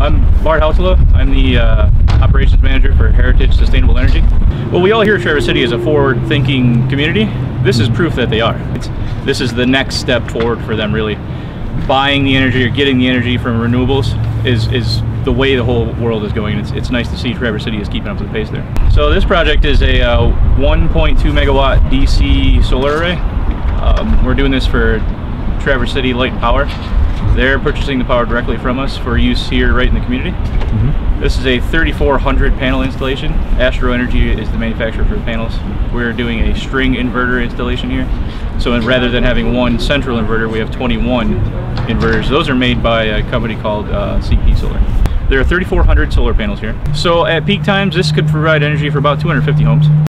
I'm Bart Hautala. I'm the operations manager for Heritage Sustainable Energy. Well, we all hear Traverse City is a forward-thinking community. This is proof that they are. This is the next step forward for them, really. Buying the energy or getting the energy from renewables is the way the whole world is going. It's nice to see Traverse City is keeping up with the pace there. So this project is a 1.2 megawatt DC solar array. We're doing this for Traverse City Light and Power. They're purchasing the power directly from us for use here right in the community. This is a 3,400 panel installation. Astro Energy is the manufacturer for the panels. We're doing a string inverter installation here. So rather than having one central inverter, we have 21 inverters. Those are made by a company called CP Solar. There are 3,400 solar panels here. So at peak times, this could provide energy for about 250 homes.